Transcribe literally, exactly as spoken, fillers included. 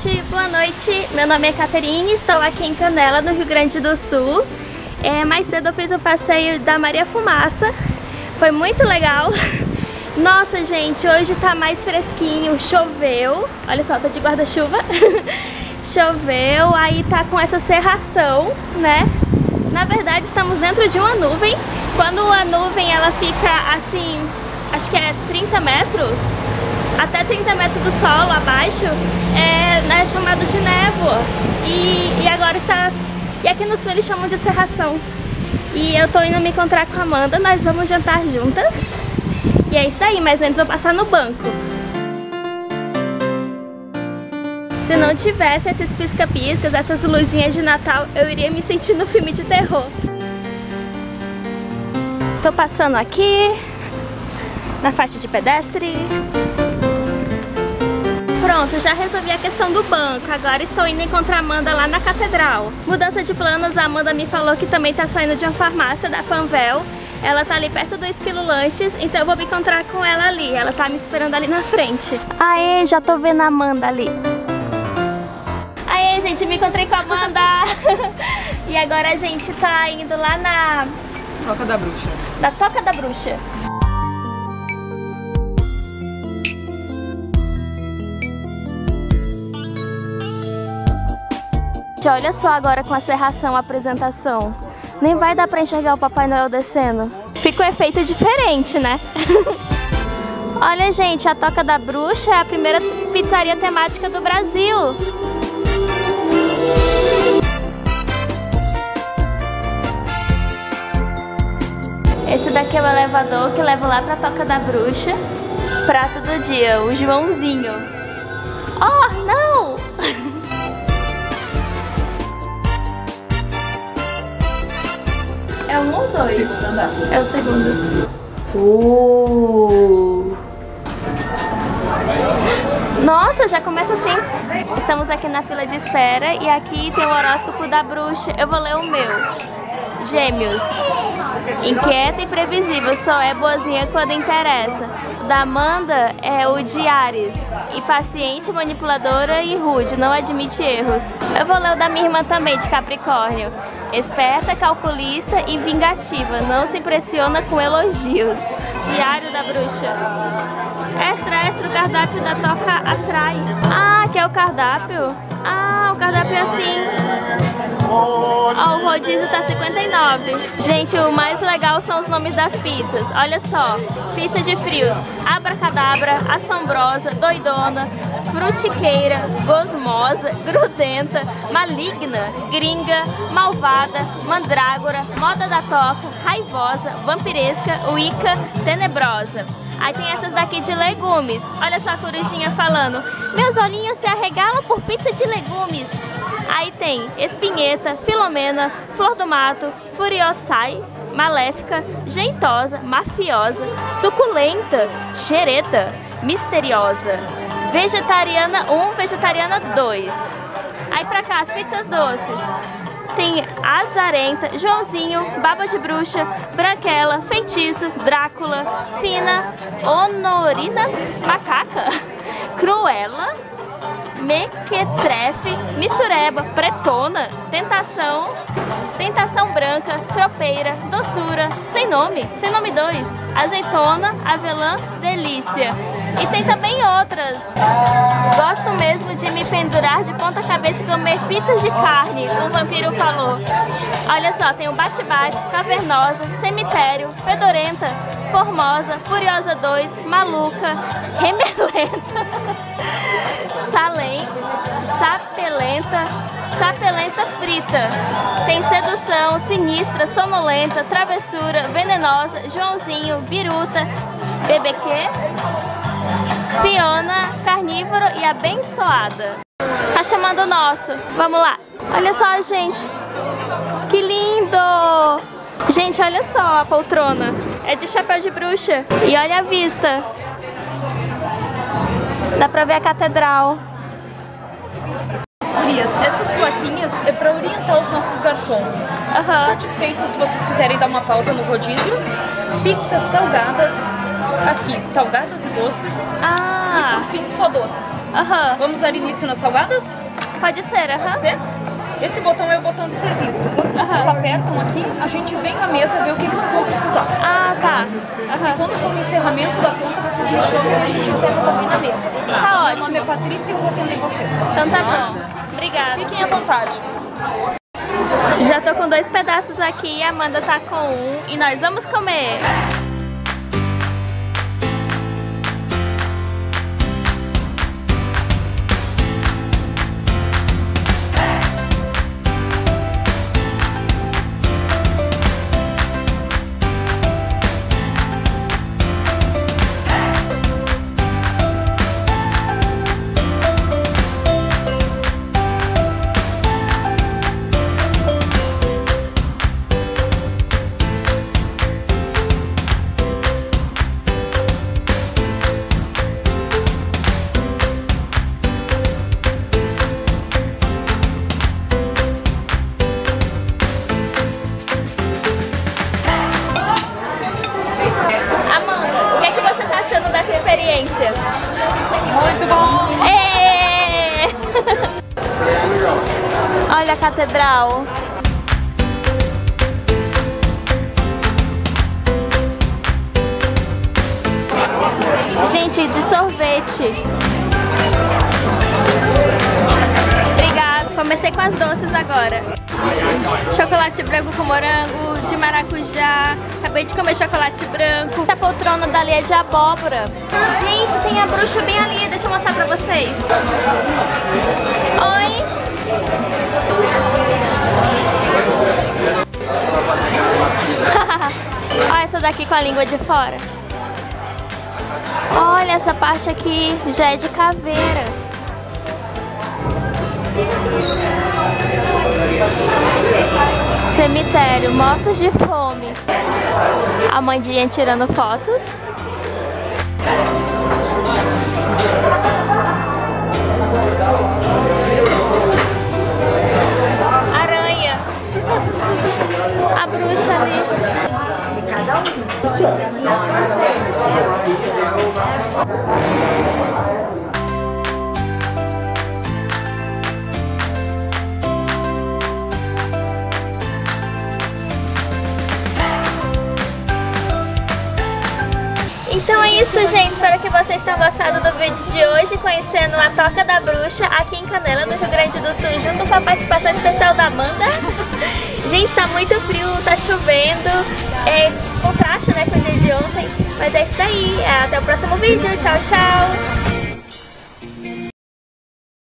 gente, boa noite. Meu nome é Caterine, estou aqui em Canela, no Rio Grande do Sul. É, mais cedo eu fiz um passeio da Maria Fumaça, foi muito legal. Nossa, gente, hoje tá mais fresquinho, choveu. Olha só, tô de guarda-chuva. Choveu, aí tá com essa cerração, né? Na verdade, estamos dentro de uma nuvem. Quando a nuvem ela fica assim, acho que é trinta metros, até trinta metros do solo abaixo, é, é chamado de névoa. E, e agora está... E aqui no sul eles chamam de cerração. E eu tô indo me encontrar com a Amanda, nós vamos jantar juntas. E é isso daí, mas antes vou passar no banco. Se não tivesse esses pisca-piscas, essas luzinhas de Natal, eu iria me sentir no filme de terror. Tô passando aqui, na faixa de pedestre. Pronto, já resolvi a questão do banco, agora estou indo encontrar a Amanda lá na Catedral. Mudança de planos, a Amanda me falou que também tá saindo de uma farmácia da Panvel. Ela tá ali perto do Esquilo Lanches, então eu vou me encontrar com ela ali. Ela tá me esperando ali na frente. Aê, já tô vendo a Amanda ali. Aê, gente, me encontrei com a Amanda. E agora a gente tá indo lá na... Toca da Bruxa. Da Toca da Bruxa. Olha só agora com a serração, a apresentação. Nem vai dar pra enxergar o Papai Noel descendo. Fica um efeito diferente, né? Olha, gente, a Toca da Bruxa é a primeira pizzaria temática do Brasil. Esse daqui é o elevador que leva lá pra Toca da Bruxa. Prato do dia, o Joãozinho. Oh, não! É um ou dois? É o segundo. Uh. Nossa, já começa assim. Estamos aqui na fila de espera e aqui tem o horóscopo da bruxa. Eu vou ler o meu. Gêmeos. Inquieta e previsível, só é boazinha quando interessa. O da Amanda é o de Áries. Impaciente, manipuladora e rude, não admite erros. Eu vou ler o da minha irmã também, de Capricórnio. Esperta, calculista e vingativa, não se impressiona com elogios. Diário da Bruxa. Extra, extra, o cardápio da Toca atrai. Ah, que é o cardápio? Ah, o cardápio é assim. Ó, oh, o rodízio tá cinquenta e nove. Gente, o mais legal são os nomes das pizzas. Olha só, pizza de frios. Abracadabra, assombrosa, doidona, frutiqueira, gosmosa, grudenta, maligna, gringa, malvada, mandrágora, moda da toca, raivosa, vampiresca, wicca, tenebrosa. Aí tem essas daqui de legumes. Olha só a corujinha falando: meus olhinhos se arregalam por pizza de legumes. Aí tem espinheta, filomena, flor do mato, furiosai, maléfica, jeitosa, mafiosa, suculenta, xereta, misteriosa, vegetariana um, vegetariana dois. Aí pra cá as pizzas doces. Tem azarenta, Joãozinho, baba de bruxa, branquela, feitiço, Drácula, fina, honorina, macaca, cruela, mequetrefe, mistureba, pretona, tentação, tentação branca, tropeira, doçura, sem nome, sem nome dois, azeitona, avelã, delícia. E tem também outras. Gosto mesmo de me pendurar de ponta cabeça e comer pizzas de carne, o vampiro falou. Olha só, tem o bate-bate, cavernosa, cemitério, fedorenta, formosa, furiosa dois, maluca, remelenta, salém, sapelenta, sapelenta frita. Tem sedução, sinistra, sonolenta, travessura, venenosa, Joãozinho, biruta, bebequê, Fiona, carnívoro e abençoada. Tá chamando o nosso. Vamos lá. Olha só, gente. Que lindo! Gente, olha só a poltrona. É de chapéu de bruxa. E olha a vista. Dá pra ver a catedral. Gurias, essas plaquinhas é pra orientar os nossos garçons. Uhum. Satisfeitos, se vocês quiserem dar uma pausa no rodízio. Pizzas salgadas. Aqui aqui salgadas e doces. Ah. E por fim, só doces. Aham. Vamos dar início nas salgadas? Pode ser, aham. Pode ser? Esse botão é o botão de serviço. Quando vocês Aham. apertam aqui, a gente vem na mesa ver o que, que vocês vão precisar. Ah, tá. Aham. Quando for o encerramento da conta, vocês me chamam e a gente encerra também na mesa. Tá Meu nome é Patrícia e eu vou atender vocês. Então tá bom. Obrigada. Fiquem à vontade. Já tô com dois pedaços aqui, a Amanda tá com um e nós vamos comer. Achando dessa experiência? Muito bom! É. Olha a catedral. Gente, de sorvete. Obrigada. Comecei com as doces agora. Chocolate branco com morango, de maracujá. Acabei de comer chocolate branco. A poltrona dali é de abóbora. Gente, tem a bruxa bem ali. Deixa eu mostrar pra vocês. Oi. Olha essa daqui com a língua de fora. Olha, essa parte aqui já é de caveira. Cemitério, mortos de fome. A Mandinha tirando fotos. Aranha. A bruxa ali. Então é isso, gente. Espero que vocês tenham gostado do vídeo de hoje, conhecendo a Toca da Bruxa aqui em Canela, no Rio Grande do Sul, junto com a participação especial da Amanda. Gente, tá muito frio, tá chovendo, é contraste, né, com o dia de ontem. Mas é isso daí. Até o próximo vídeo. Tchau, tchau!